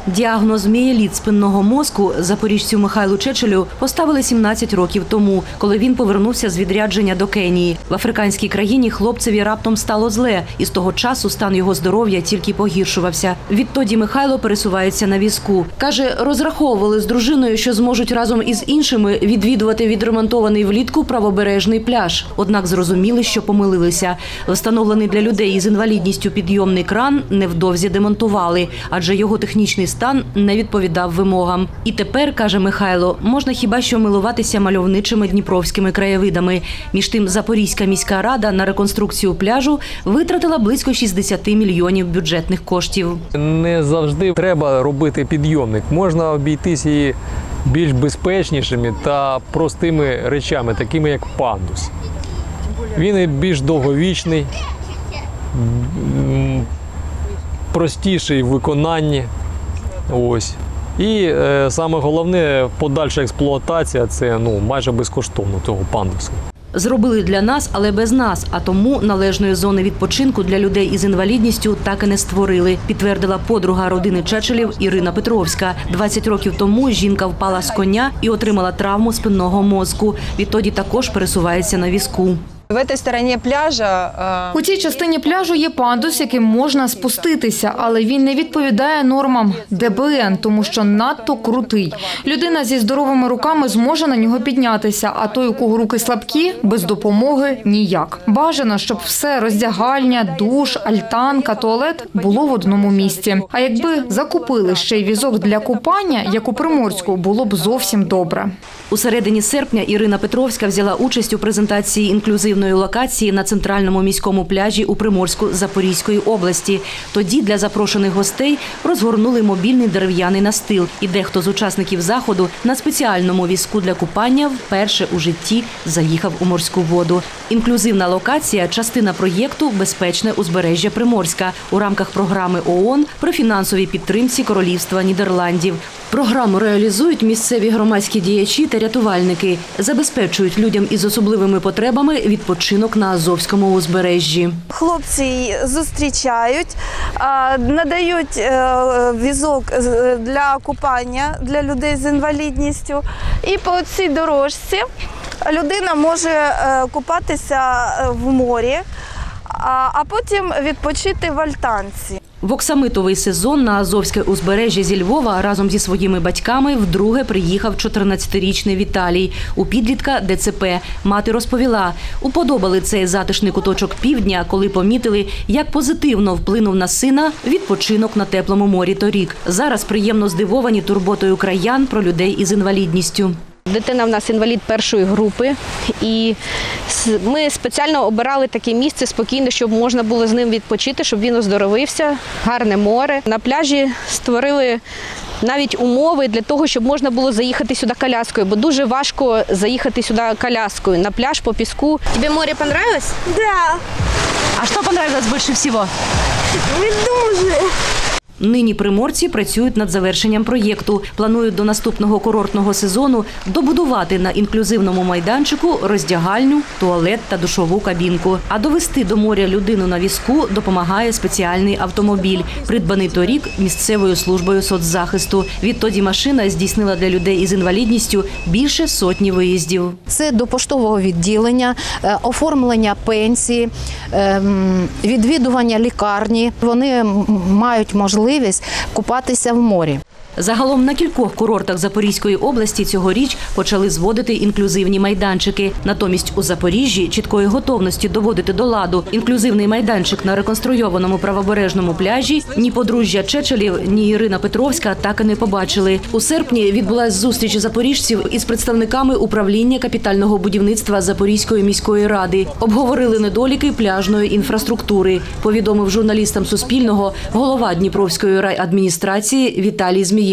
Діагноз мієліт спинного мозку запоріжцю Михайлу Чечелю поставили 17 років тому, коли він повернувся з відрядження до Кенії. В африканській країні хлопцеві раптом стало зле, і з того часу стан його здоров'я тільки погіршувався. Відтоді Михайло пересувається на візку. Каже, розраховували з дружиною, що зможуть разом із іншими відвідувати відремонтований влітку правобережний пляж. Однак зрозуміли, що помилилися. Встановлений для людей із інвалідністю підйомний кран невдовзі демонтували, адже його технічний стан не відповідав вимогам. І тепер, каже Михайло, можна хіба що милуватися мальовничими дніпровськими краєвидами. Між тим, Запорізька міська рада на реконструкцію пляжу витратила близько 60 мільйонів бюджетних коштів. Не завжди треба робити підйомник. Можна обійтись і більш безпечнішими та простими речами, такими як пандус. Він і більш довговічний, простіший в виконанні. Ось. І саме головне, подальша експлуатація – це майже безкоштовно цього пандусу. Зробили для нас, але без нас, а тому належної зони відпочинку для людей із інвалідністю так і не створили, підтвердила подруга родини Чечелів Ірина Петровська. 20 років тому жінка впала з коня і отримала травму спинного мозку. Відтоді також пересувається на візку. У цій частині пляжу є пандус, яким можна спуститися, але він не відповідає нормам ДБН, тому що надто крутий. Людина зі здоровими руками зможе на нього піднятися, а той, у кого руки слабкі, без допомоги ніяк. Бажано, щоб все – роздягальня, душ, альтанка, туалет – було в одному місці. А якби закупили ще й візок для купання, як у Приморську, було б зовсім добре. У середині серпня Ірина Петровська взяла участь у презентації інклюзивної локації на центральному міському пляжі у Приморську Запорізької області. Тоді для запрошених гостей розгорнули мобільний дерев'яний настил. І дехто з учасників заходу на спеціальному візку для купання вперше у житті заїхав у морську воду. Інклюзивна локація – частина проєкту «Безпечне узбережжя Приморська» у рамках програми ООН при фінансовій підтримці Королівства Нідерландів. Програму реалізують місцеві громадські діячі та рятувальники. Забезпечують людям із особливими потребами відпочинок на Азовському узбережжі. Хлопці зустрічають, надають візок для купання для людей з інвалідністю. І по цій дорожці людина може купатися в морі, а потім відпочити в альтанці. В оксамитовий сезон на Азовське узбережжя зі Львова разом зі своїми батьками вдруге приїхав 14-річний Віталій. У підлітка ДЦП. Мати розповіла, уподобали цей затишний куточок півдня, коли помітили, як позитивно вплинув на сина відпочинок на теплому морі торік. Зараз приємно здивовані турботою краян про людей із інвалідністю. Дитина в нас інвалід першої групи, і ми спеціально обирали таке місце спокійне, щоб можна було з ним відпочити, щоб він оздоровився, гарне море. На пляжі створили навіть умови для того, щоб можна було заїхати сюди коляскою, бо дуже важко заїхати сюди коляскою на пляж по піску. Тобі море понравилось? Да. А що понравилось більше всього? Дуже. Нині приморці працюють над завершенням проєкту. Планують до наступного курортного сезону добудувати на інклюзивному майданчику роздягальню, туалет та душову кабінку. А довести до моря людину на візку допомагає спеціальний автомобіль, придбаний торік місцевою службою соцзахисту. Відтоді машина здійснила для людей із інвалідністю більше сотні виїздів. Це до поштового відділення, оформлення пенсії, відвідування лікарні. Вони мають можливість купатися в морі. Загалом на кількох курортах Запорізької області цьогоріч почали зводити інклюзивні майданчики. Натомість у Запоріжжі чіткої готовності доводити до ладу інклюзивний майданчик на реконструйованому правобережному пляжі ні подружжя Чечелів, ні Ірина Петровська так і не побачили. У серпні відбулась зустріч запоріжців із представниками управління капітального будівництва Запорізької міської ради. Обговорили недоліки пляжної інфраструктури, повідомив журналістам Суспільного голова Дніпровської райадміністрації Віталій Змієнко.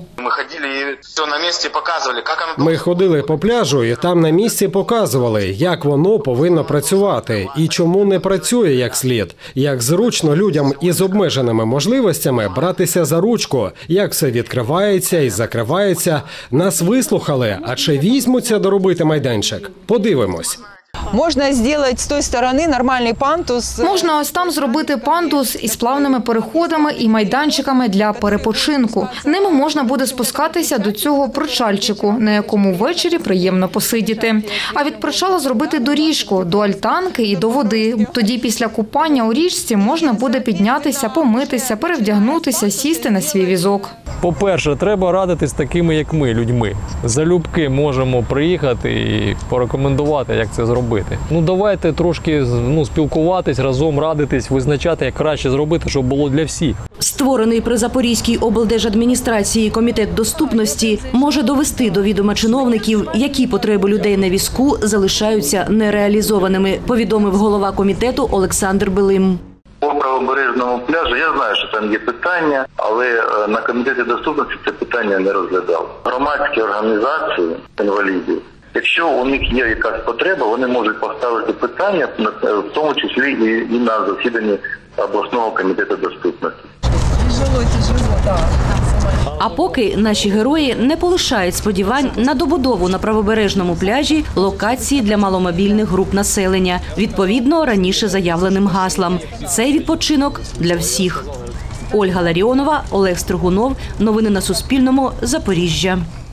Ми ходили по пляжу і там на місці показували, як воно повинно працювати і чому не працює як слід. Як зручно людям із обмеженими можливостями братися за ручку, як все відкривається і закривається. Нас вислухали, а чи візьмуться доробити майданчик? Подивимось. Можно сделать с той стороны нормальный пандус. Можна ось там зробити пандус із плавними переходами і майданчиками для перепочинку. Ними можна буде спускатися до цього причальчику, на якому ввечері приємно посидіти. А від причала зробити доріжку до альтанки і до води. Тоді після купання у річці можна буде піднятися, помитися, перевдягнутися, сісти на свій візок. По-перше, треба радитись з такими, як ми, людьми. Залюбки можемо приїхати і порекомендувати, як це зробити. Давайте трошки спілкуватись, разом радитись, визначати, як краще зробити, щоб було для всіх. Створений при Запорізькій облдержадміністрації комітет доступності може довести до відома чиновників, які потреби людей на візку залишаються нереалізованими, повідомив голова комітету Олександр Белим. По правобережному пляжу я знаю, що там є питання, але на комітеті доступності це питання не розглядав. Громадські організації інвалідів, якщо у них є якась потреба, вони можуть поставити питання, в тому числі і на засіданні обласного комітету доступності. Тяжело, так. А поки наші герої не полишають сподівань на добудову на правобережному пляжі локації для маломобільних груп населення, відповідно раніше заявленим гаслам. Цей відпочинок для всіх. Ольга Ларіонова, Олег Стригунов. Новини на Суспільному. Запоріжжя.